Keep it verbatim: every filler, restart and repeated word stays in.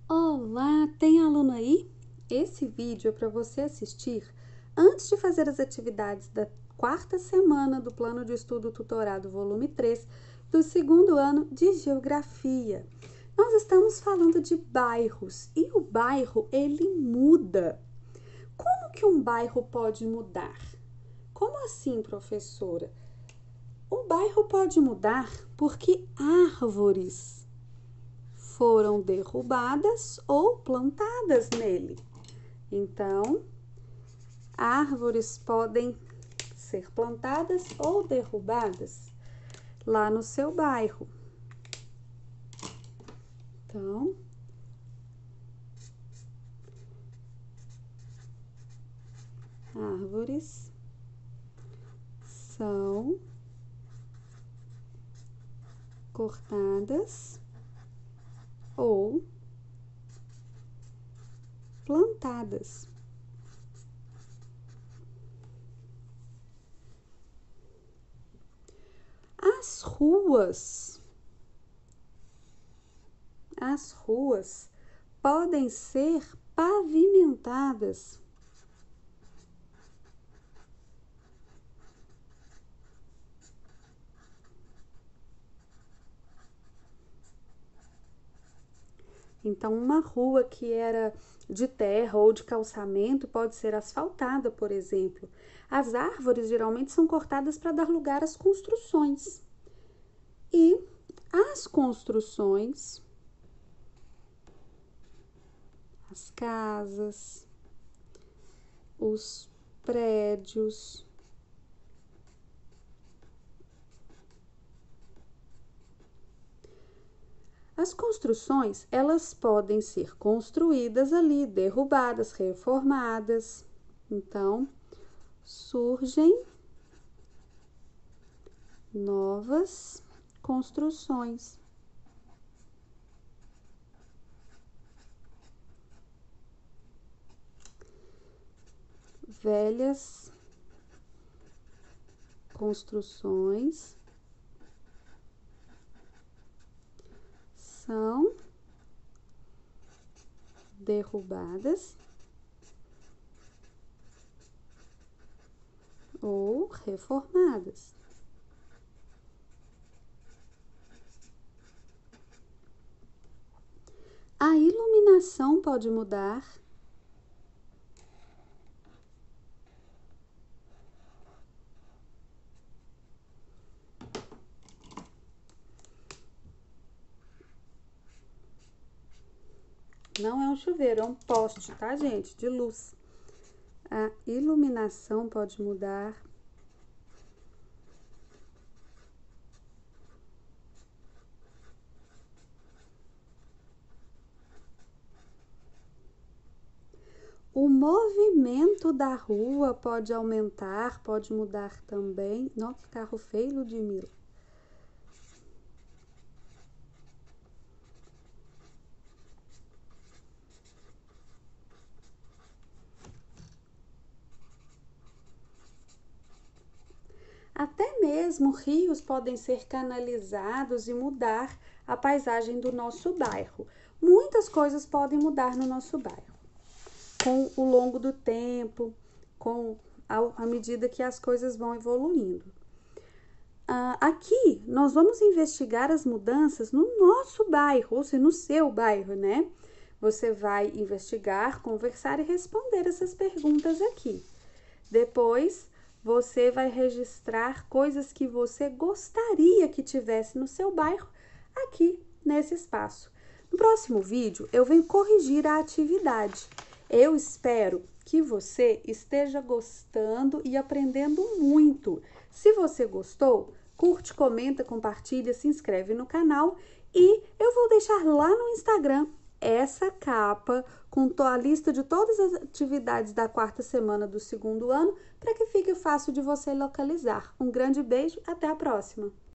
Olá, tem aluno aí? Esse vídeo é para você assistir antes de fazer as atividades da quarta semana do Plano de Estudo Tutorado volume três do segundo ano de Geografia. Nós estamos falando de bairros e o bairro ele muda. Como que um bairro pode mudar? Como assim, professora? O bairro pode mudar porque árvores foram derrubadas ou plantadas nele. Então, árvores podem ser plantadas ou derrubadas lá no seu bairro. Então, árvores são cortadas ou plantadas. As ruas, as ruas podem ser pavimentadas. Então, uma rua que era de terra ou de calçamento pode ser asfaltada, por exemplo. As árvores geralmente são cortadas para dar lugar às construções. E as construções, as casas, os prédios, as construções, elas podem ser construídas ali, derrubadas, reformadas. Então, surgem novas construções. Velhas construções são derrubadas ou reformadas. A iluminação pode mudar. Não é um chuveiro, é um poste, tá, gente? De luz. A iluminação pode mudar. O movimento da rua pode aumentar, pode mudar também. Nossa, que carro feio, Ludmila. Até mesmo rios podem ser canalizados e mudar a paisagem do nosso bairro. Muitas coisas podem mudar no nosso bairro, com o longo do tempo, com a, à medida que as coisas vão evoluindo. Ah, aqui, nós vamos investigar as mudanças no nosso bairro, ou seja, no seu bairro, né? Você vai investigar, conversar e responder essas perguntas aqui. Depois, você vai registrar coisas que você gostaria que tivesse no seu bairro aqui nesse espaço. No próximo vídeo, eu venho corrigir a atividade. Eu espero que você esteja gostando e aprendendo muito. Se você gostou, curte, comenta, compartilha, se inscreve no canal e eu vou deixar lá no Instagram essa capa com a lista de todas as atividades da quarta semana do segundo ano para que fique fácil de você localizar. Um grande beijo, até a próxima!